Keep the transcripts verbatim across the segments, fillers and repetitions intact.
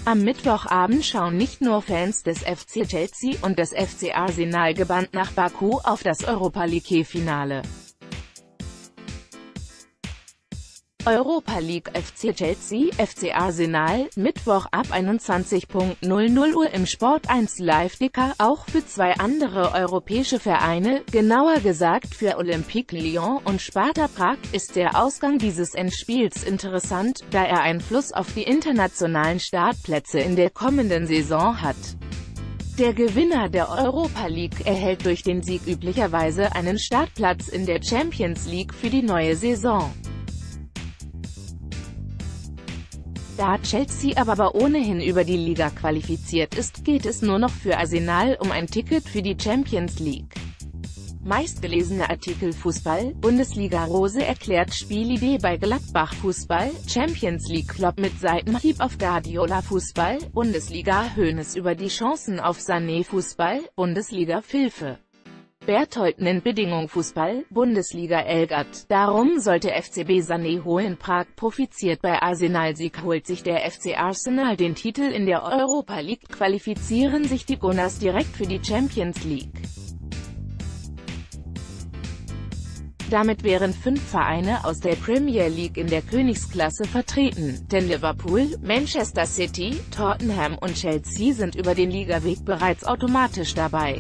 Am Mittwochabend schauen nicht nur Fans des F C Chelsea und des F C Arsenal gebannt nach Baku auf das Europa-League-Finale. Europa League F C Chelsea, F C Arsenal, Mittwoch ab einundzwanzig Uhr im Sport eins Live-Ticker, auch für zwei andere europäische Vereine, genauer gesagt für Olympique Lyon und Sparta Prag, ist der Ausgang dieses Endspiels interessant, da er Einfluss auf die internationalen Startplätze in der kommenden Saison hat. Der Gewinner der Europa League erhält durch den Sieg üblicherweise einen Startplatz in der Champions League für die neue Saison. Da Chelsea aber ohnehin über die Liga qualifiziert ist, geht es nur noch für Arsenal um ein Ticket für die Champions League. Meistgelesene Artikel Fußball, Bundesliga Rose erklärt Spielidee bei Gladbach Fußball, Champions League Klopp mit Seitenhieb auf Guardiola Fußball, Bundesliga Hoeneß über die Chancen auf Sané Fußball, Bundesliga Filfe. Berthold nennt Bedingung Fußball, Bundesliga Elgaard. Darum sollte F C B Sané holen. Prag profitiert bei Arsenal-Sieg. Holt sich der F C Arsenal den Titel in der Europa League, qualifizieren sich die Gunners direkt für die Champions League. Damit wären fünf Vereine aus der Premier League in der Königsklasse vertreten, denn Liverpool, Manchester City, Tottenham und Chelsea sind über den Ligaweg bereits automatisch dabei.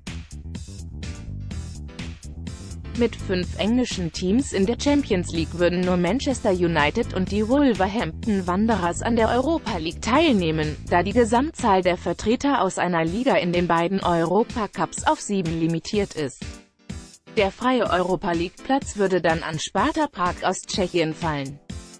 Mit fünf englischen Teams in der Champions League würden nur Manchester United und die Wolverhampton Wanderers an der Europa League teilnehmen, da die Gesamtzahl der Vertreter aus einer Liga in den beiden Europacups auf sieben limitiert ist. Der freie Europa League Platz würde dann an Sparta Prag aus Tschechien fallen.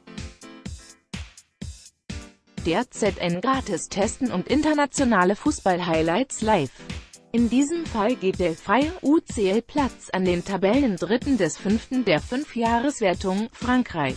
Der Z N gratis testen und internationale Fußball-Highlights live. In diesem Fall geht der freie U C L-Platz an den Tabellendritten des fünften der Fünfjahreswertung, Frankreich.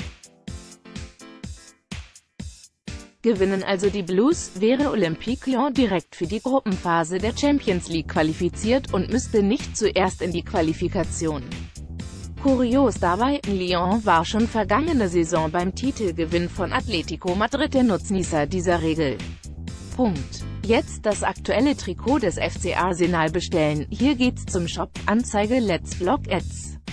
Gewinnen also die Blues, wäre Olympique Lyon direkt für die Gruppenphase der Champions League qualifiziert und müsste nicht zuerst in die Qualifikation. Kurios dabei, Lyon war schon vergangene Saison beim Titelgewinn von Atletico Madrid der Nutznießer dieser Regel. Punkt. Jetzt das aktuelle Trikot des F C Arsenal bestellen. Hier geht's zum Shop. Anzeige Let's Block Ads.